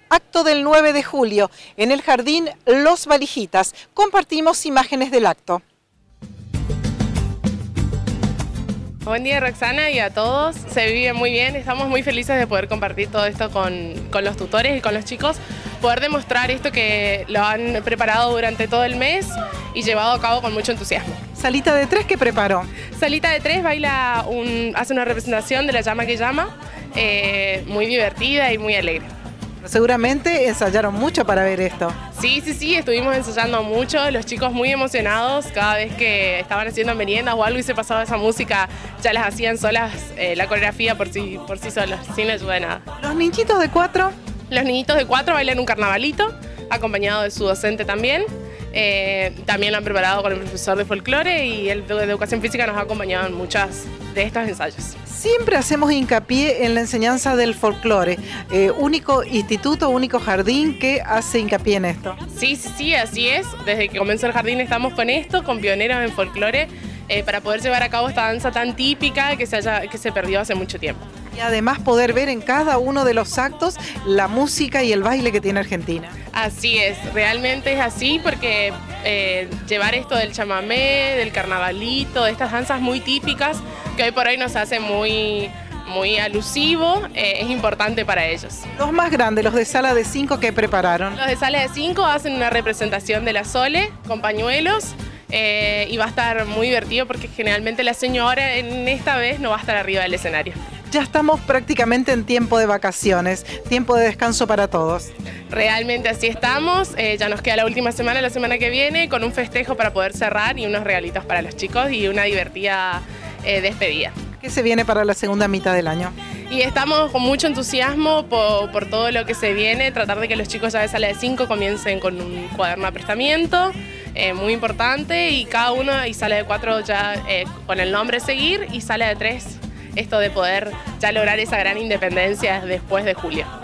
Acto del 9 de julio, en el Jardín Los Valijitas. Compartimos imágenes del acto. Buen día, Roxana, y a todos. Se vive muy bien, estamos muy felices de poder compartir todo esto con los tutores y con los chicos, poder demostrar esto que lo han preparado durante todo el mes y llevado a cabo con mucho entusiasmo. Salita de Tres, ¿qué preparó? Salita de Tres hace una representación de La Llama que Llama, muy divertida y muy alegre. Seguramente ensayaron mucho para ver esto. Sí, estuvimos ensayando mucho, los chicos muy emocionados, cada vez que estaban haciendo meriendas o algo y se pasaba esa música, ya las hacían solas, la coreografía por sí solos, sin ayuda de nada. ¿Los niñitos de 4? Los niñitos de 4 bailan un carnavalito, acompañado de su docente también. También lo han preparado con el profesor de folclore y el de educación física nos ha acompañado en muchas de estos ensayos. Siempre hacemos hincapié en la enseñanza del folclore. Único instituto, único jardín que hace hincapié en esto. Sí, así es. Desde que comenzó el jardín estamos con esto, con pioneros en folclore, para poder llevar a cabo esta danza tan típica que se perdió hace mucho tiempo. Y además poder ver en cada uno de los actos la música y el baile que tiene Argentina. Así es, realmente es así porque llevar esto del chamamé, del carnavalito, de estas danzas muy típicas que hoy por hoy nos hace muy alusivo, es importante para ellos. Los más grandes, los de sala de 5, ¿qué prepararon? Los de sala de 5 hacen una representación de la Sole con pañuelos y va a estar muy divertido porque generalmente la señora en esta vez no va a estar arriba del escenario. Ya estamos prácticamente en tiempo de vacaciones, tiempo de descanso para todos. Realmente así estamos, ya nos queda la última semana, la semana que viene, con un festejo para poder cerrar y unos regalitos para los chicos y una divertida despedida. ¿Qué se viene para la segunda mitad del año? Y estamos con mucho entusiasmo por todo lo que se viene, tratar de que los chicos ya de sala de 5 comiencen con un cuaderno de aprestamiento, muy importante, y cada uno, y sala de 4 ya con el nombre seguir, y sala de 3 esto de poder ya lograr esa gran independencia después de julio.